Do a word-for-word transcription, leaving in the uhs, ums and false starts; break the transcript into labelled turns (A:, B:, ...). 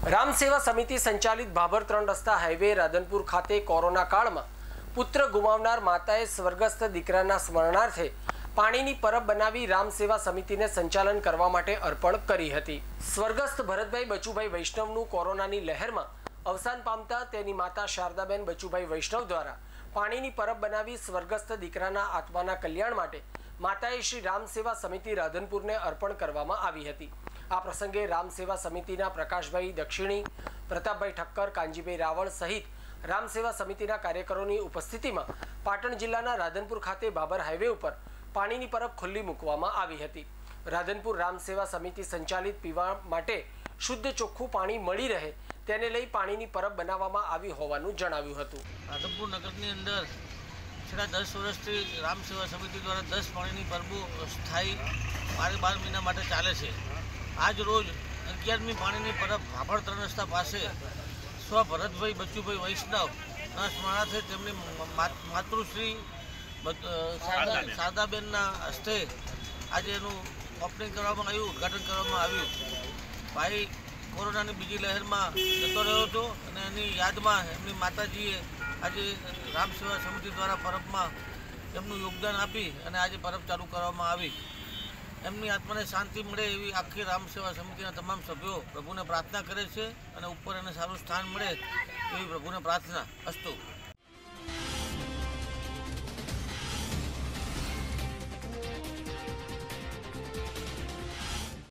A: राम सेवा समिति संचालित भाभर त्रण रस्ता हाईवे राधनपुर खाते कोरोना काल में पुत्र गुमावनार माताए स्वर्गस्थ दीकराना स्मरणार्थे पाणीनी परब बनावी राम सेवा समिति ने संचालन करवा माटे अर्पण करी हती। स्वर्गस्थ भरतभाई बचुभाई वैष्णवनु कोरोनानी लहर में अवसान पामता तेनी माता शारदाबेन बचुभाई वैष्णव द्वारा पाणीनी परब बनावी स्वर्गस्थ दीकराना आत्माना कल्याण माटे माताए श्री राम सेवा समिति राधनपुर ने अर्पण करवामां आवी हती। आ प्रसंगे राम सेवा समितिना प्रकाशभाई दक्षिणी, प्रतापभाई ठक्कर, कांजीभाई रावल सहित राम सेवा समितिना कार्यकरोनी उपस्थिति में पाटण जिल्लाना राधनपुर खाते भाभर हाईवे पर पाणीनी परब खुल्ली मूकवामां आवी हती। राधनपुर राम सेवा समिति संचालित पीवा माटे शुद्ध चोख्खुं पाणी मळी रहे तेने लई पाणीनी परब बनाववामां आवी होवानुं जणाव्युं हतुं।
B: राधनपुर नगरनी अंदर छेल्ला दस वर्षथी राम सेवा समिति द्वारा दस पाणीनी परबो स्थायी बार बार महीना माटे चाले छे। आज रोज अगियारमी पाणीनी परब भाभर त्रण रस्ता पासे स्व भरतभाई बचुभाई वैष्णव स्मरणार्थे तेमनी मातृश्री शारदाबेनना हस्ते आज एनु ओपनिंग करवामां आव्युं, उद्घाटन करवामां आव्युं। भाई कोरोनानी बीजी लहर में जतो रह्यो हतो अने एनी यादमां एमनी माताजीए आज राम सेवा समिति द्वारा परब में एमनुं योगदान आपी अने आज परब चालू करवामां आवी। एमनी आत्माने शांति मळे एवी आखी राम सेवा समितिना तमाम सभ्यो प्रभुने प्रार्थना करे छे अने उपर एने सारुं स्थान मळे एवी प्रभुने प्रार्थना। अस्तु।